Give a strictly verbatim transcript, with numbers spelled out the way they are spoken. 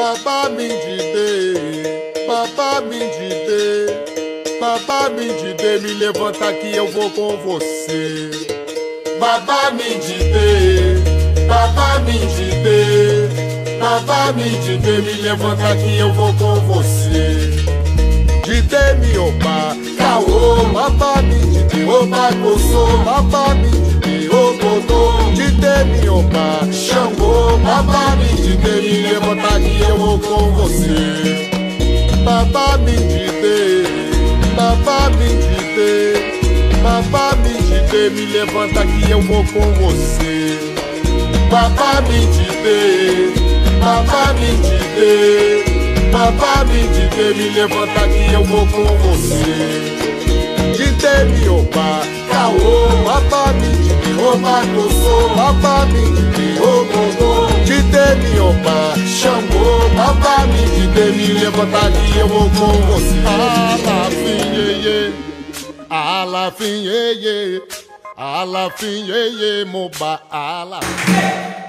Baba me dê, Baba me dê, Baba me dê, me levanta que eu vou com você. Baba me dê, Baba me dê, Baba me dê, me levanta que eu vou com você. Dide mi oba, kawo, Baba me dê, oba koso, Baba me dê, ogodo. Dide mi oba, Xangô, Baba me dê, me levanta que eu vou com você. Baba me dê, Baba me dê, Baba me dê, me levanta que eu vou com você. Baba me dê, Baba me dê, Baba me dê, me levanta que eu vou com você. Dide mi oba, kawo, Baba me dê, oba koso, Baba me dê, ogogo. Dide mi oba, Xangô, Baba me dê, me levanta que eu vou com você. Alafim, ye, ye, alafim, ye, ye, alafim, ye, ye, moba, alafim.